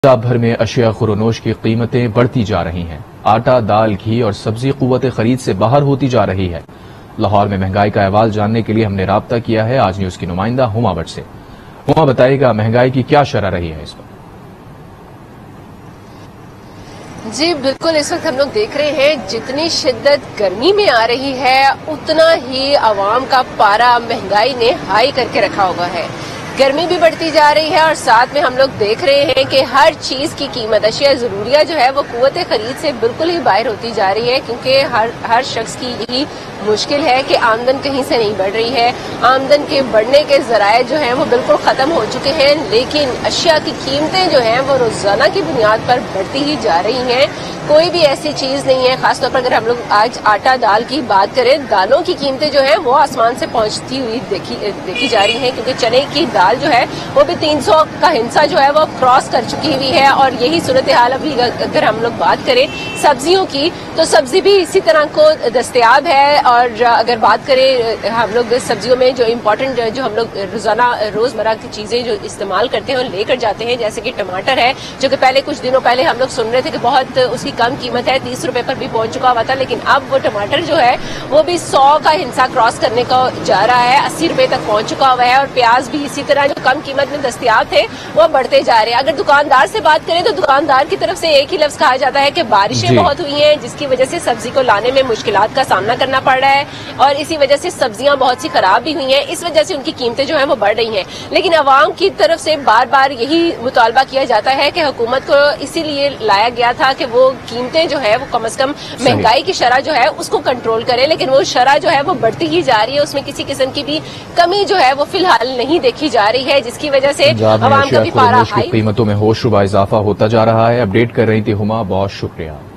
पंजाब भर में अशिया खुरोनोश की कीमतें बढ़ती जा रही हैं। आटा, दाल, घी और सब्जी कुव्वत खरीद से बाहर होती जा रही है। लाहौर में महंगाई का अहवाल जानने के लिए हमने राब्ता किया है आज न्यूज की नुमाइंदा हुमा भट्ट से। हुमा बताएगा महंगाई की क्या शरह रही है इस वक्त। जी बिल्कुल, इस वक्त हम लोग देख रहे हैं जितनी शिद्दत गर्मी में आ रही है उतना ही आवाम का पारा महंगाई ने हाई करके रखा हुआ है। गर्मी भी बढ़ती जा रही है और साथ में हम लोग देख रहे हैं कि हर चीज की कीमत, अशिया जरूरिया जो है वो कुव्वत खरीद से बिल्कुल ही बाहर होती जा रही है, क्योंकि हर शख्स की यही मुश्किल है कि आमदन कहीं से नहीं बढ़ रही है। आमदन के बढ़ने के जराए जो हैं वो बिल्कुल खत्म हो चुके हैं, लेकिन अशिया की कीमतें जो हैं वो रोजाना की बुनियाद पर बढ़ती ही जा रही हैं। कोई भी ऐसी चीज नहीं है, खासतौर पर अगर हम लोग आज आटा दाल की बात करें, दालों की कीमतें जो है वो आसमान से पहुंचती हुई देखी जा रही हैं, क्योंकि चने की दाल जो है वो भी 300 का हिस्सा जो है वो क्रॉस कर चुकी हुई है। और यही सूरत हाल अभी अगर हम लोग बात करें सब्जियों की, तो सब्जी भी इसी तरह को दस्तयाब है। और अगर बात करें हम लोग सब्जियों में जो इम्पोर्टेंट जो हम लोग रोजमर्रा की चीजें जो इस्तेमाल करते हैं और लेकर जाते हैं, जैसे कि टमाटर है, जो कि पहले कुछ दिनों पहले हम लोग सुन रहे थे कि बहुत उसकी कम कीमत है, 30 रुपए पर भी पहुंच चुका हुआ था, लेकिन अब वो टमाटर जो है वो भी 100 का हिस्सा क्रॉस करने को जा रहा है, 80 रुपए तक पहुंच चुका हुआ है। और प्याज भी इसी तरह जो कम कीमत में दस्तयाब थे वो बढ़ते जा रहे हैं। अगर दुकानदार से बात करें तो दुकानदार की तरफ से एक ही लफ्ज कहा जाता है कि बारिशें बहुत हुई हैं, जिसकी वजह से सब्जी को लाने में मुश्किलात का सामना करना पड़ रहा है और इसी वजह से सब्जियां बहुत सी खराब भी हुई हैं, इस वजह से उनकी कीमतें जो है वो बढ़ रही हैं। लेकिन अवाम की तरफ से बार बार यही मुतालबा किया जाता है कि हुकूमत को इसीलिए लाया गया था कि वो कीमतें जो है वो कम से कम महंगाई की शरह जो है उसको कंट्रोल करे, लेकिन वो शरह जो है वो बढ़ती ही जा रही है, उसमें किसी किस्म की भी कमी जो है वो फिलहाल नहीं देखी जा रही है, जिसकी वजह से अवाम का भी पारा हाई। कीमतों में होशरुबा इजाफा होता जा रहा है। अपडेट कर रही थी हुमा, बहुत शुक्रिया।